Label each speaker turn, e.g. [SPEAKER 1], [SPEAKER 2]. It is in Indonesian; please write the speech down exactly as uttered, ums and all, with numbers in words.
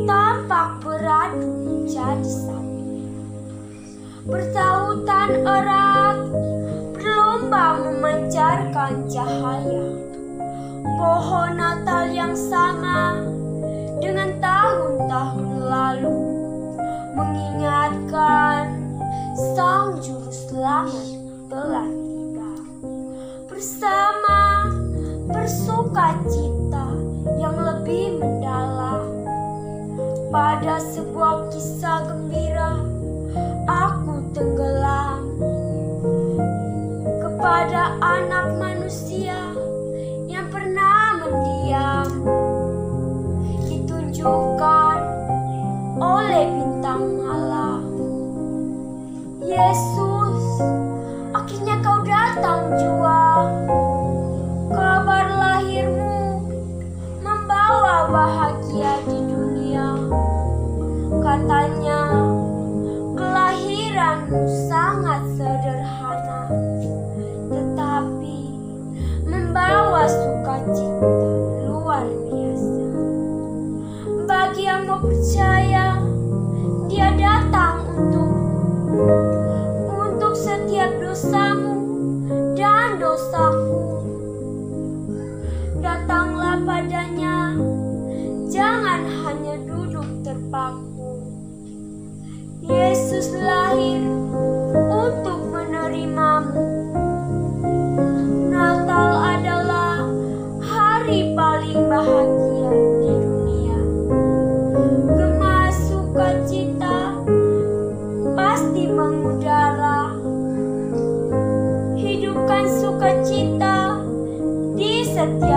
[SPEAKER 1] tampak beradu menjadi satu. Bertautan erat, berlomba memancarkan cahaya. Pohon Natal yang sama dengan tahun-tahun lalu mengingatkan Sang Juru Selamat telah tiba. Bersama bersukacita yang lebih mendalam, pada sebuah kisah gembira aku tenggelam. Kepada anak manusia yang pernah mendiam, ditunjukkan oleh bintang malam. Yesus, akhirnya kau datang jua. Kabar lahir-Mu membawa bahagia di dunia. Katanya kelahiran-Mu sangat sederhana, tetapi membawa sukacita luar biasa. Bagi yang mau percaya, Dia datang untuk untuk setiap dosamu dan dosaku. Datanglah pada-Nya, jangan hanya duduk terpaku. Yesus lahir untuk menerimamu. Natal adalah hari paling bahagia di dunia. Gema sukacita pasti mengudara. Hidupkan sukacita di setiap